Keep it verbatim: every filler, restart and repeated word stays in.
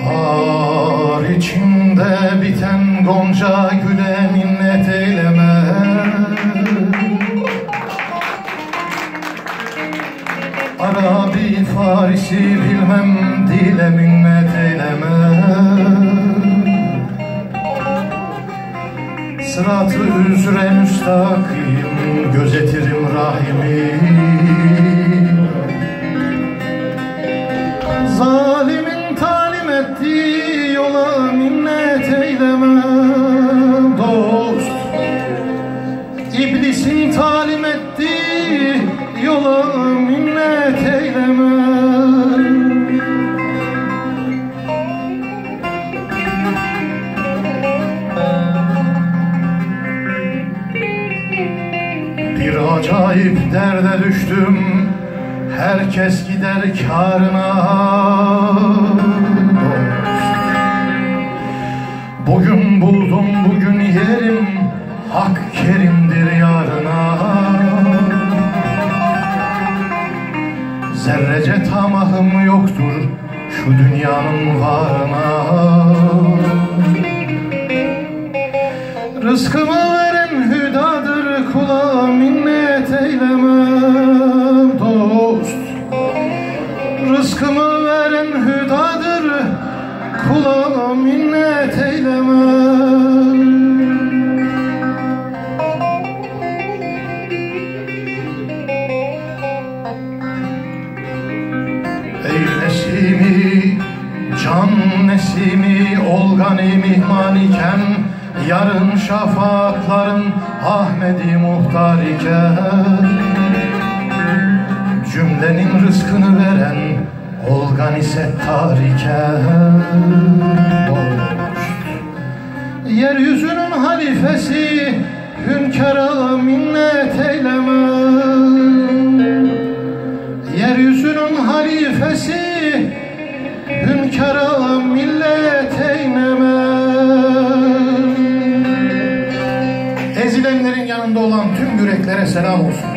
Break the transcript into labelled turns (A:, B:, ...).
A: Bahar içinde biten gonca güle minnet eyleme. Arabi Farisi bilmem dile minnet eyleme. Sırat-ı üzre müstakim gözetirim rahimi. Zalimin talim ettiği yola minnet eyleme dost. İblisin talim ettiği yola minnet eyleme. Bir acayip derde düştüm, herkes gider kârına. Bugün buldum, bugün yerim, hak kerimdir yarına. Zerrece tamahım yoktur şu dünyanın varına. Rızkımı veren hüdadır, kula minnet eyleme dost. Rızkımı veren hüdadır, kula minnet eyleme. Ey nesimi, can nesimi, olgani mihman iken, yarın şafakların Ahmedi muhtar iken, cümlenin rızkını veren olgani settar iken, yeryüzünün halifesi hünkâra minnet eyleme. Yeryüzünün halifesi hünkâra millet eyleme. Ezilenlerin yanında olan tüm yüreklere selam olsun.